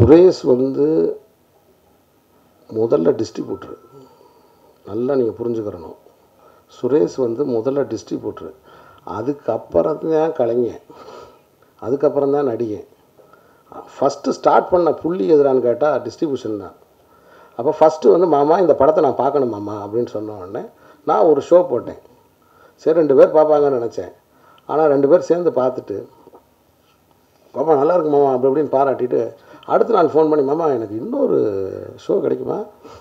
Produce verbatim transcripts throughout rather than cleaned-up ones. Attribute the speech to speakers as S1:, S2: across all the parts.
S1: சுரேஷ் வந்து முதல்ல டிஸ்ட்ரிபியூட்ரு, நல்லா நீங்கள் புரிஞ்சுக்கிறணும். சுரேஷ் வந்து முதல்ல டிஸ்ட்ரிபியூட்ரு, அதுக்கப்புறம் தான் கலைஞன், அதுக்கப்புறம் தான் நடிகன். ஃபஸ்ட்டு ஸ்டார்ட் பண்ண புள்ளி எதிரான்னு கேட்டால் டிஸ்ட்ரிபியூஷன் தான். அப்போ ஃபஸ்ட்டு வந்து மாமா இந்த படத்தை நான் பார்க்கணும் மாமா அப்படின்னு சொன்ன உடனே நான் ஒரு ஷோ போட்டேன். சரி ரெண்டு பேர் பார்ப்பாங்கன்னு நினச்சேன். ஆனால் ரெண்டு பேர் சேர்ந்து பார்த்துட்டு பாப்பா நல்லா இருக்கு மாமா அப்படி அப்படின்னு பாராட்டிட்டு அடுத்த நாள் ஃபோன் பண்ணி மாமா எனக்கு இன்னொரு ஷோ கிடைக்குமா?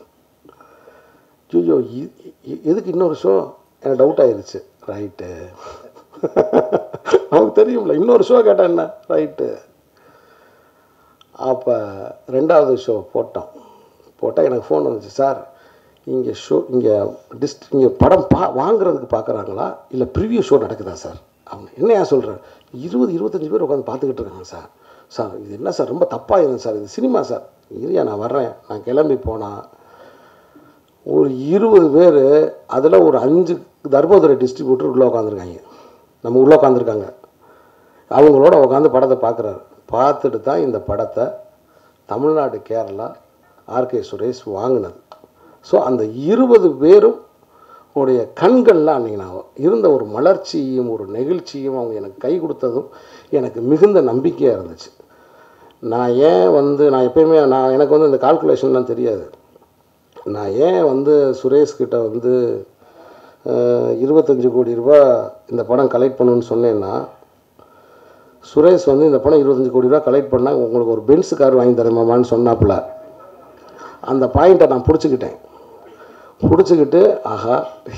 S1: ஐயோ எதுக்கு இன்னொரு ஷோ? எனக்கு டவுட் ஆயிடுச்சு. ரைட்டு, நமக்கு தெரியும்ல, இன்னொரு ஷோ கேட்டேன் என்ன, ரைட்டு. அப்போ ரெண்டாவது ஷோ போட்டோம். போட்டால் எனக்கு ஃபோன் வந்துச்சு, சார் இங்கே ஷோ இங்கே டிஸ்ட் இங்கே படம் பா வாங்குறதுக்கு பார்க்குறாங்களா இல்லை ப்ரிவியூ ஷோ நடக்குதா சார்? அவங்க என்னையா சொல்கிறேன், இருபது இருபத்தஞ்சி பேர் உட்காந்து பார்த்துக்கிட்டு இருக்காங்க சார். சார் இது என்ன சார் ரொம்ப தப்பாக இருந்தது சார், இது சினிமா சார். இல்லையா நான் வர்றேன். நான் கிளம்பி போனால் ஒரு இருபது பேர், அதில் ஒரு அஞ்சு தர்மதுரை டிஸ்ட்ரிபியூட்டர் உள்ளே உட்காந்துருக்காங்க, நம்ம உள்ளே உட்காந்துருக்காங்க. அவங்களோட உட்காந்து படத்தை பார்க்குறாரு. பார்த்துட்டு தான் இந்த படத்தை தமிழ்நாடு கேரளா ஆர்கே சுரேஷ் வாங்கினது. ஸோ அந்த இருபது பேரும் உடைய கண்கள்லாம் அன்றைக்கி நான் இருந்த ஒரு மலர்ச்சியும் ஒரு நெகிழ்ச்சியும் அவங்க எனக்கு கை கொடுத்ததும் எனக்கு மிகுந்த நம்பிக்கையாக இருந்துச்சு. நான் ஏன் வந்து நான் எப்பயுமே நான் எனக்கு வந்து இந்த கால்குலேஷன்லாம் தெரியாது. நான் ஏன் வந்து சுரேஷ்கிட்ட வந்து இருபத்தஞ்சி கோடி ரூபா இந்த படம் கலெக்ட் பண்ணணுன்னு சொன்னேன்னா, சுரேஷ் வந்து இந்த படம் இருபத்தஞ்சி கோடி ரூபா கலெக்ட் பண்ணால் உங்களுக்கு ஒரு பென்ஸு கார் வாங்கி தரமாமான்னு சொன்னாப்புல. அந்த பாயிண்ட்டை நான் பிடிச்சிக்கிட்டேன். பிடிச்சிக்கிட்டு ஆஹா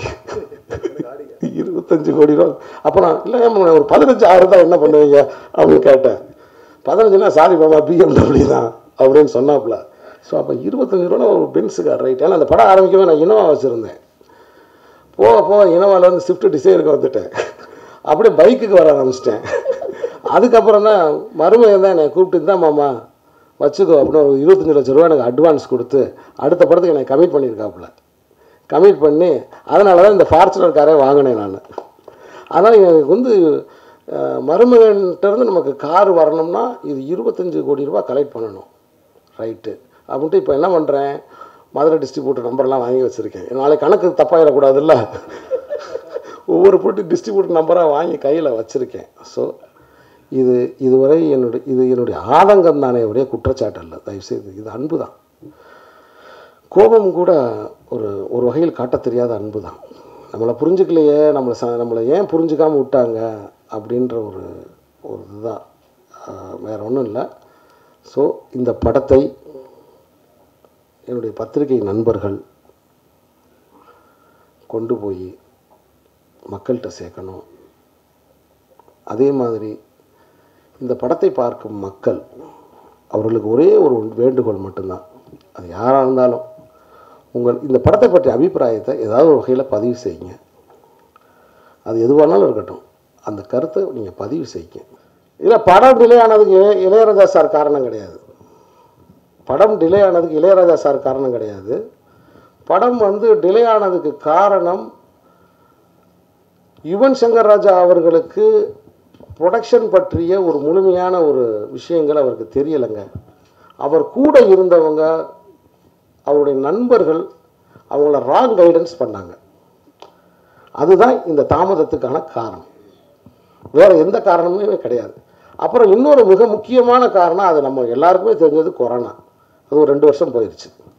S1: இருபத்தஞ்சி கோடி ரூபா அப்போ நான் இல்லை ஒரு பதினஞ்சு ஆறு தான் என்ன பண்ணுவீங்க அப்படின்னு கேட்டேன். பதினஞ்சுனா சாரி பாபா பிஎம்டபிள்யூ தான் அப்படின்னு சொன்னாப்புல. ஸோ அப்போ இருபத்தஞ்சி ரூபா ஒரு பென்ஸு கார், ரைட். ஏன்னா அந்த படம் ஆரம்பிக்கவே நான் இனோவா வச்சுருந்தேன். போக போக இனோவாவில் ஸ்விஃப்ட் டிசைருக்கு வந்துட்டேன். அப்படியே பைக்குக்கு வர ஆரம்பிச்சிட்டேன். அதுக்கப்புறம் தான் மருமையன் தான் என்னை கூப்பிட்டு தான் மாமா வச்சுக்கோ அப்படின்னு ஒரு இருபத்தஞ்சி லட்ச ரூபா எனக்கு அட்வான்ஸ் கொடுத்து அடுத்த படத்துக்கு என்னை கமிட் பண்ணியிருக்காப்புல. கமிட் பண்ணி அதனால தான் இந்த ஃபார்ச்சுனர் காரே வாங்கினேன் நான். ஆனால் எனக்கு வந்து மருமகன்கிட்டருந்து நமக்கு கார் வரணும்னா இது இருபத்தஞ்சி கோடி ரூபா கலெக்ட் பண்ணணும், ரைட்டு அப்படின்ட்டு இப்போ என்ன பண்ணுறேன், மதுரை டிஸ்ட்ரிபியூட்டர் நம்பர்லாம் வாங்கி வச்சுருக்கேன். நாளைக்கு கணக்கு தப்பாயிடக்கூடாதுல்ல, ஒவ்வொரு போட்டு டிஸ்ட்ரிபியூட்டர் நம்பராக வாங்கி கையில் வச்சுருக்கேன். ஸோ இது இதுவரை என்னுடைய இது என்னுடைய ஆதங்கம் தானே, ஒரே குற்றச்சாட்டு இல்லை தயவுசெய்து. இது அன்பு தான். கோபம் கூட ஒரு ஒரு வகையில் காட்ட தெரியாத அன்பு தான். நம்மளை புரிஞ்சுக்கலையே, நம்மளை ச நம்மளை ஏன் புரிஞ்சுக்காமல் விட்டாங்க அப்படின்ற ஒரு ஒரு இதுதான், வேறு ஒன்றும் இல்லை. ஸோ இந்த படத்தை என்னுடைய பத்திரிகை நண்பர்கள் கொண்டு போய் மக்கள்கிட்ட சேர்க்கணும். அதே மாதிரி இந்த படத்தை பார்க்கும் மக்கள் அவர்களுக்கு ஒரே ஒரு வேண்டுகோள் மட்டும்தான், அது யாராக இருந்தாலும் உங்கள் இந்த படத்தை பற்றிய அபிப்பிராயத்தை ஏதாவது ஒரு வகையில் பதிவு செய்யுங்க. அது எதுவானாலும் இருக்கட்டும், அந்த கருத்தை நீங்கள் பதிவு செய்யுங்க. இல்லை படம் டிலே ஆனதுக்கு இளையராஜா சார் காரணம் கிடையாது. படம் டிலே ஆனதுக்கு இளையராஜா சார் காரணம் கிடையாது. படம் வந்து டிலே ஆனதுக்கு காரணம் யுவன் சங்கர் ராஜா அவர்களுக்கு ப்ரொடக்ஷன் பற்றிய ஒரு முழுமையான ஒரு விஷயங்கள் அவருக்கு தெரியலைங்க. அவர் கூட இருந்தவங்க, அவருடைய நண்பர்கள் அவங்கள ராங் கைடன்ஸ் பண்ணாங்க. அதுதான் இந்த தாமதத்துக்கான காரணம், வேறு எந்த காரணமுமே கிடையாது. அப்புறம் இன்னொரு மிக முக்கியமான காரணம், அது நம்ம எல்லாருக்குமே தெரிஞ்சது, கொரோனா. அது ஒரு ரெண்டு வருஷம் போயிடுச்சு.